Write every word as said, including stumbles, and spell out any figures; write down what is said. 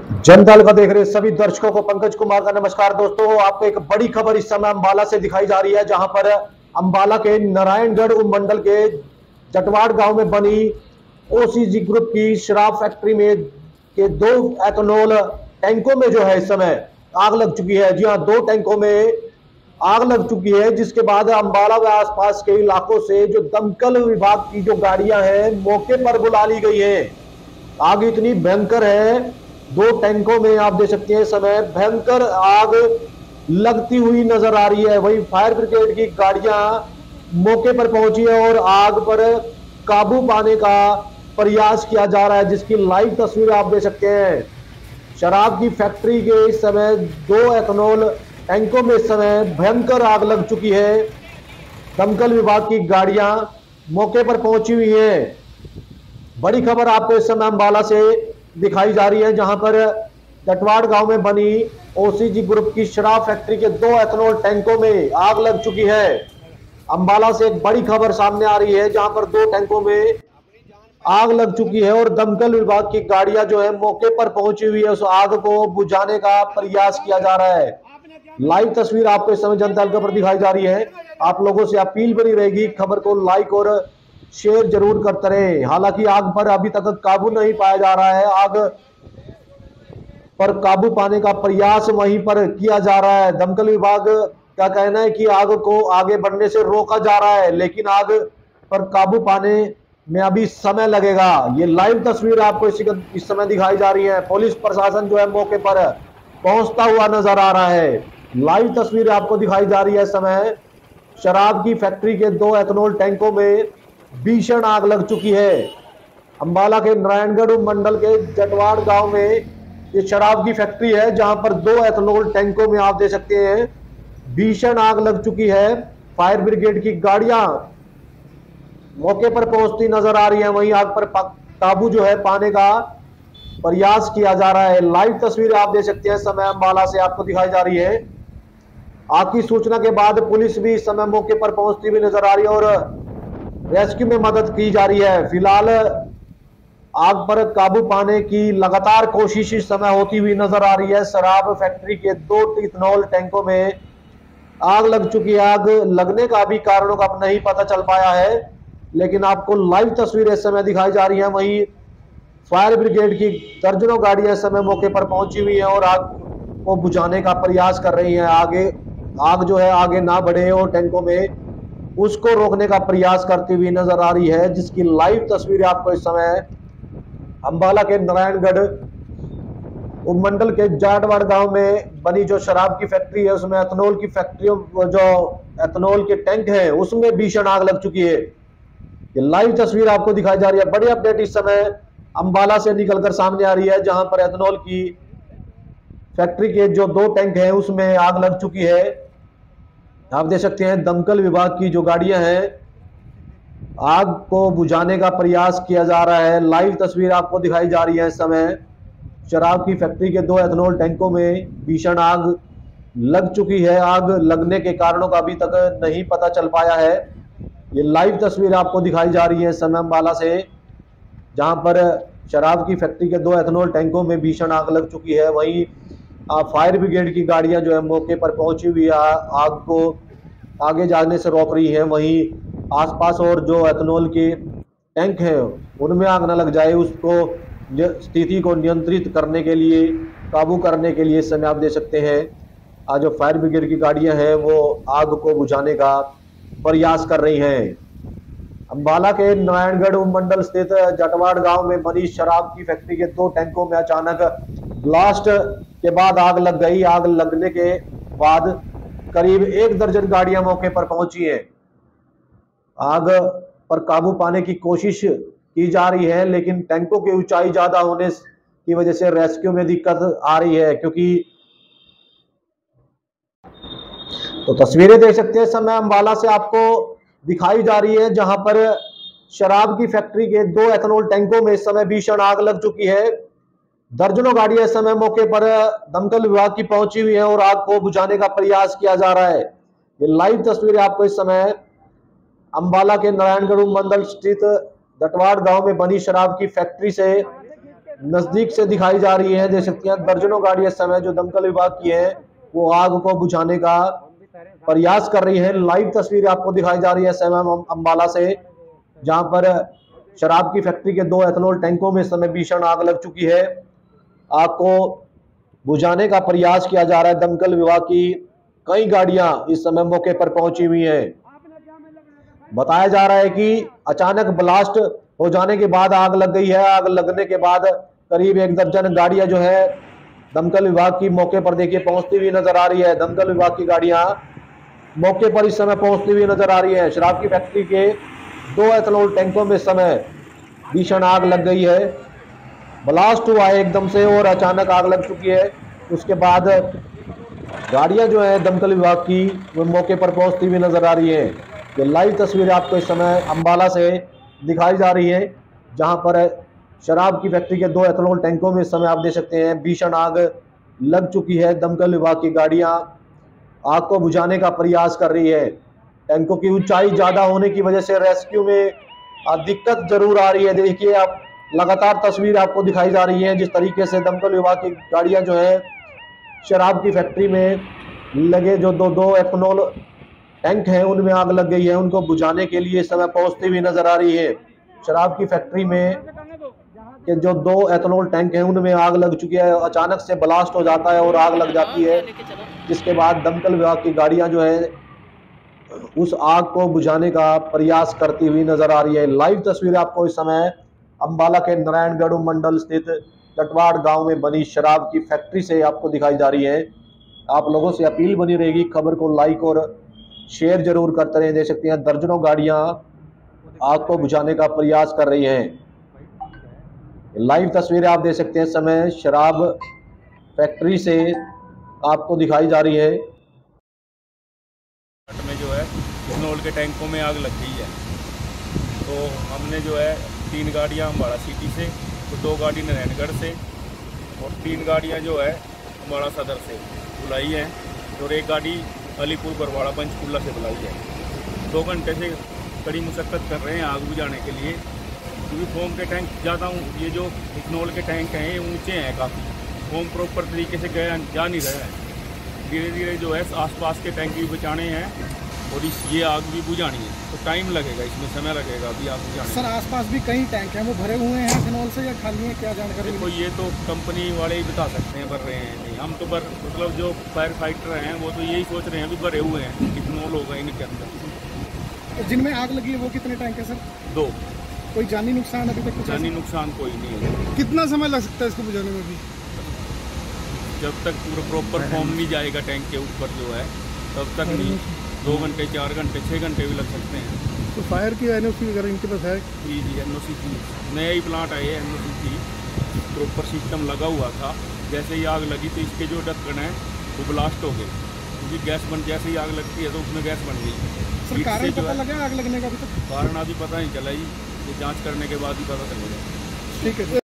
जनता का देख रहे सभी दर्शकों को पंकज कुमार का नमस्कार। दोस्तों, आपको एक बड़ी खबर इस समय अंबाला से दिखाई जा रही है, जहां पर अंबाला के नारायणगढ़ उपमंडल के जटवाड़ गांव में बनी ओसीजी ग्रुप की शराब फैक्ट्री में के दो एथेनॉल टैंकों में जो है इस समय आग लग चुकी है। जी हां, दो टैंकों में आग लग चुकी है, जिसके बाद अंबाला व आसपास के इलाकों से जो दमकल विभाग की जो गाड़ियां हैं मौके पर बुला ली गई है। आग इतनी भयंकर है, दो टैंकों में आप देख सकते हैं समय भयंकर आग लगती हुई नजर आ रही है। वही फायर ब्रिगेड की गाड़ियां मौके पर पहुंची है और आग पर काबू पाने का प्रयास किया जा रहा है, जिसकी लाइव तस्वीर आप देख सकते हैं। शराब की फैक्ट्री के इस समय दो एथेनॉल टैंकों में इस समय भयंकर आग लग चुकी है। दमकल विभाग की गाड़ियां मौके पर पहुंची हुई हैं। बड़ी खबर आपको इस समय अंबाला से दिखाई जा रही है, जहां पर जटवाड़ गांव में बनी ओसीजी ग्रुप की शराब फैक्ट्री के दो एथेनॉल टैंकों में आग लग चुकी है। अंबाला से एक बड़ी खबर सामने आ रही है, जहां पर दो टैंकों में आग लग चुकी है और दमकल विभाग की गाड़ियां जो है मौके पर पहुंची हुई है। उस आग को बुझाने का प्रयास किया जा रहा है। लाइव तस्वीर आपको इस समय जनता पर दिखाई जा रही है। आप लोगों से अपील बनी रहेगी, खबर को लाइक और शेयर जरूर करते रहे। हालांकि आग पर अभी तक काबू नहीं पाया जा रहा है। आग पर काबू पाने का प्रयास वहीं पर किया जा रहा है। दमकल विभाग का कहना है कि आग को आगे बढ़ने से रोका जा रहा है, लेकिन आग पर काबू पाने में अभी समय लगेगा। ये लाइव तस्वीर आपको इसी इस समय दिखाई जा रही है। पुलिस प्रशासन जो है मौके पर पहुंचता हुआ नजर आ रहा है। लाइव तस्वीर आपको दिखाई जा रही है। समय शराब की फैक्ट्री के दो एथेनॉल टैंकों में भीषण आग लग चुकी है। अंबाला के नारायणगढ़ मंडल के जटवाड़ गांव में ये शराब की फैक्ट्री है, जहां पर दो एथेनॉल टैंकों में आप देख सकते हैं भीषण आग लग चुकी है। फायर ब्रिगेड की गाड़ियां मौके पर पहुंचती नजर आ रही है। वहीं आग पर काबू जो है पाने का प्रयास किया जा रहा है। लाइव तस्वीर आप देख सकते हैं, समय अंबाला से आपको दिखाई जा रही है। आग की सूचना के बाद पुलिस भी इस समय मौके पर पहुंचती हुई नजर आ रही है और रेस्क्यू में मदद की जा रही है। फिलहाल आग पर काबू पाने की लगातार कोशिश इस समय होती हुई नजर आ रही है। शराब फैक्ट्री के दो इथेनॉल टैंकों में आग लग चुकी है। आग लगने का भी कारणों का नहीं पता चल पाया है, लेकिन आपको लाइव तस्वीरें इस समय दिखाई जा रही हैं। वहीं फायर ब्रिगेड की दर्जनों गाड़ियां इस समय मौके पर पहुंची हुई हैं और आग को बुझाने का प्रयास कर रही हैं। आगे आग जो है आगे ना बढ़े और टैंकों में उसको रोकने का प्रयास करती हुई नजर आ रही है, जिसकी लाइव तस्वीरें आपको इस समय अंबाला के नारायणगढ़ उपमंडल के जाटवाड़ गांव में बनी जो शराब की फैक्ट्री है, उसमें एथेनॉल की फैक्ट्रियों जो एथेनॉल के टैंक हैं उसमें भीषण आग लग चुकी है। ये लाइव तस्वीर आपको दिखाई जा रही है। बड़ी अपडेट इस समय अंबाला से निकलकर सामने आ रही है, जहां पर एथेनॉल की फैक्ट्री के जो दो टैंक हैं उसमें आग लग चुकी है। आप देख सकते हैं दमकल विभाग की जो गाड़ियां हैं, आग को बुझाने का प्रयास किया जा रहा है। लाइव तस्वीर आपको दिखाई जा रही है। इस समय शराब की फैक्ट्री के दो एथेनॉल टैंकों में भीषण आग लग चुकी है। आग लगने के कारणों का अभी तक नहीं पता चल पाया है। ये लाइव तस्वीर आपको दिखाई जा रही है समय अंबाला से, जहां पर शराब की फैक्ट्री के दो एथेनॉल टैंकों में भीषण आग लग चुकी है। वहीं फायर ब्रिगेड की गाड़ियां जो है मौके पर पहुंची हुई है, आग को आगे जाने से रोक रही है। वहीं आसपास और जो एथेनॉल के टैंक हैं उनमें आग न लग जाए, उसको स्थिति को नियंत्रित करने के लिए, काबू करने के लिए इस समय आप देख सकते हैं आज जो फायर ब्रिगेड की गाड़ियां हैं वो आग को बुझाने का प्रयास कर रही हैं। अंबाला के नारायणगढ़ उपमंडल स्थित जटवाड़ गांव में बनी शराब की फैक्ट्री के दो टैंकों में अचानक ब्लास्ट के बाद आग लग गई। आग लगने के बाद करीब एक दर्जन गाड़ियां मौके पर पहुंची हैं। आग पर काबू पाने की कोशिश की जा रही है, लेकिन टैंकों की ऊंचाई ज्यादा होने की वजह से रेस्क्यू में दिक्कत आ रही है। क्योंकि तो तस्वीरें देख सकते हैं समय अंबाला से आपको दिखाई जा रही है, जहां पर शराब की फैक्ट्री के दो एथेनॉल टैंकों में इस समय भीषण आग लग चुकी है। दर्जनों गाड़ियां इस समय मौके पर दमकल विभाग की पहुंची हुई हैं और आग को बुझाने का प्रयास किया जा रहा है। ये लाइव तस्वीरें आपको इस समय अंबाला के नारायणगढ़ मंडल स्थित जटवाड़ गांव में बनी शराब की फैक्ट्री से नजदीक से दिखाई जा रही है। देख सकते हैं दर्जनों गाड़ी इस समय जो दमकल विभाग की है वो आग को बुझाने का प्रयास कर रही है। लाइव तस्वीर आपको दिखाई जा रही है समय अंबाला से, जहां पर शराब की फैक्ट्री के दो एथेनॉल टैंकों में इस समय भीषण आग लग चुकी है। आग को बुझाने का प्रयास किया जा रहा है। दमकल विभाग की कई गाड़ियां इस समय मौके पर पहुंची हुई हैं। बताया जा रहा है कि अचानक ब्लास्ट हो जाने के बाद आग लग गई है। आग लगने के बाद करीब एक दर्जन गाड़ियां जो है दमकल विभाग की मौके पर देखिए पहुंचती हुई नजर आ रही है। दमकल विभाग की गाड़ियां मौके पर इस समय पहुंचती हुई नजर आ रही है। शराब की फैक्ट्री के दो एथेनॉल टैंकों में इस समय भीषण आग लग गई है। ब्लास्ट हुआ है एकदम से और अचानक आग लग चुकी है। उसके बाद गाड़ियां जो है दमकल विभाग की वो मौके पर पहुंचती हुई नजर आ रही है। ये लाइव तस्वीर आपको इस समय अंबाला से दिखाई जा रही है, जहां पर शराब की फैक्ट्री के दो एथेनॉल टैंकों में इस समय आप देख सकते हैं भीषण आग लग चुकी है। दमकल विभाग की गाड़ियां आग को बुझाने का प्रयास कर रही है। टैंकों की ऊंचाई ज्यादा होने की वजह से रेस्क्यू में दिक्कत जरूर आ रही है। देखिए आप लगातार तस्वीर आपको दिखाई जा रही है जिस तरीके से दमकल विभाग की गाड़ियां जो है शराब की फैक्ट्री में लगे जो दो दो एथेनॉल टैंक हैं उनमें आग लग गई है, उनको बुझाने के लिए इस समय पहुंचती हुई नजर आ रही है। शराब की फैक्ट्री में के जो दो एथेनॉल टैंक हैं उनमें आग लग चुकी है। अचानक से ब्लास्ट हो जाता है और आग लग जाती है, जिसके बाद दमकल विभाग की गाड़ियां जो है उस आग को बुझाने का प्रयास करती हुई नजर आ रही है। लाइव तस्वीर आपको इस समय अंबाला के नारायणगढ़ मंडल स्थित टटवाड़ गांव में बनी शराब की फैक्ट्री से आपको दिखाई जा रही है। आप लोगों से अपील बनी रहेगी, खबर को लाइक और शेयर जरूर करते रहे। देख सकते हैं दर्जनों गाड़ियां आग को बुझाने का प्रयास कर रही हैं। लाइव तस्वीरें आप देख सकते हैं समय शराब फैक्ट्री से आपको दिखाई जा रही है। में जो है इथेनॉल के टैंकों में आग लग गई है, तो हमने जो है तीन गाड़ियां अम्बाड़ा सिटी से, तो दो गाड़ी नारायणगढ़ से और तीन गाड़ियां जो है अम्बाड़ा सदर से बुलाई हैं और एक गाड़ी अलीपुर बरवाड़ा पंचकूला से बुलाई है। दो घंटे से कड़ी मुशक्कत कर रहे हैं आग बुझाने के लिए, क्योंकि फोम के टैंक ज़्यादा, ये जो इथेनॉल के टैंक हैं ये ऊँचे हैं काफ़ी, फोम प्रॉपर तरीके से गया जा नहीं रहा है। धीरे धीरे जो है आसपास के टैंक भी बचाने हैं और इस ये आग भी बुझानी है, तो टाइम लगेगा, इसमें समय लगेगा अभी आग बुझाने। सर आसपास भी कई टैंक हैं, वो भरे हुए हैं इथेनॉल से या खाली हैं, क्या जानकारी? देखो ये तो कंपनी वाले ही बता सकते हैं भर रहे हैं नहीं, हम तो बर मतलब जो फायर फाइटर हैं वो तो यही सोच रहे हैं अभी भरे हुए हैं, इथेनॉल होगा इनके अंदर। जिनमें आग लगी है वो कितने टैंक है सर? दो। कोई जानी नुकसान अभी तक? जानी नुकसान कोई नहीं है। कितना समय लग सकता है इसको बुझाने में भी? जब तक पूरा प्रॉपर फॉर्म नहीं जाएगा टैंक के ऊपर जो है तब तक नहीं, दो घंटे चार घंटे छः घंटे भी लग सकते हैं। तो फायर की एन ओ सी वगैरह इनके पास है? जी जी एन ओ सी थी, नया ही प्लांट आए एन ओ सी थी, प्रॉपर सिस्टम लगा हुआ था। जैसे ही आग लगी तो इसके जो ढक्कन है वो ब्लास्ट हो गए, क्योंकि गैस बन जैसे ही आग लगती है तो उसमें गैस बन गई। सर कारण पता लगा आग लगने का अभी तक? कारण अभी पता नहीं चला, ही ये जाँच करने के बाद ही पता चलेगा। ठीक है।